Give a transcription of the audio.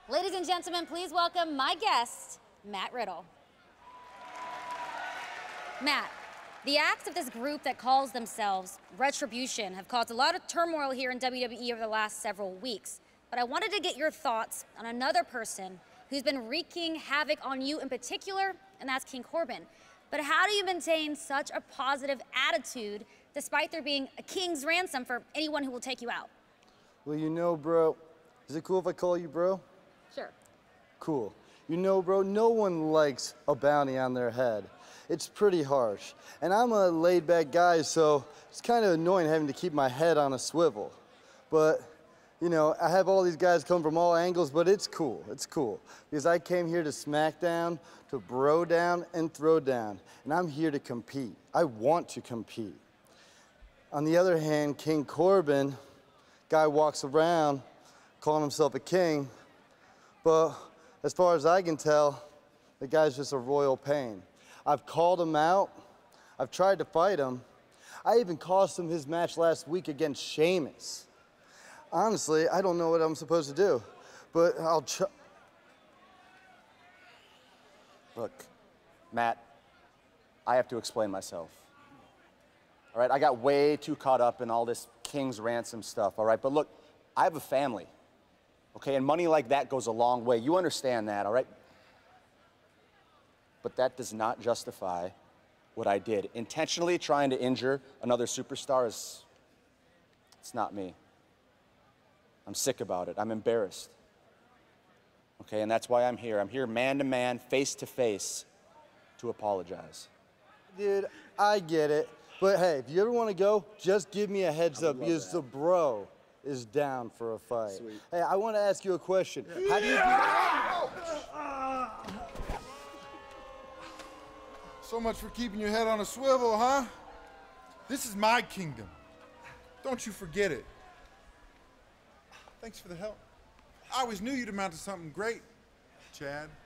Ladies and gentlemen, please welcome my guest, Matt Riddle. Matt, the acts of this group that calls themselves Retribution have caused a lot of turmoil here in WWE over the last several weeks. But I wanted to get your thoughts on another person who's been wreaking havoc on you in particular, and that's King Corbin. But how do you maintain such a positive attitude despite there being a king's ransom for anyone who will take you out? Well, you know, bro, is it cool if I call you bro? Sure. Cool. You know, bro, no one likes a bounty on their head. It's pretty harsh. And I'm a laid-back guy, so it's kind of annoying having to keep my head on a swivel. But, you know, I have all these guys come from all angles, but it's cool. It's cool. Because I came here to smack down, to bro down, and throw down. And I'm here to compete. I want to compete. On the other hand, King Corbin, guy walks around calling himself a king, but as far as I can tell, the guy's just a royal pain. I've called him out. I've tried to fight him. I even cost him his match last week against Sheamus. Honestly, I don't know what I'm supposed to do, but I'll try. Look, Matt, I have to explain myself. All right, I got way too caught up in all this king's ransom stuff, all right? But look, I have a family, okay? And money like that goes a long way. You understand that, all right? But that does not justify what I did. Intentionally trying to injure another superstar it's not me. I'm sick about it. I'm embarrassed. Okay, and that's why I'm here. I'm here man to man, face to face, to apologize. Dude, I get it. But hey, if you ever want to go, just give me a heads up because the bro is down for a fight. Sweet. Hey, I want to ask you a question. How do you So much for keeping your head on a swivel, huh? This is my kingdom. Don't you forget it. Thanks for the help. I always knew you'd amount to something great, Chad.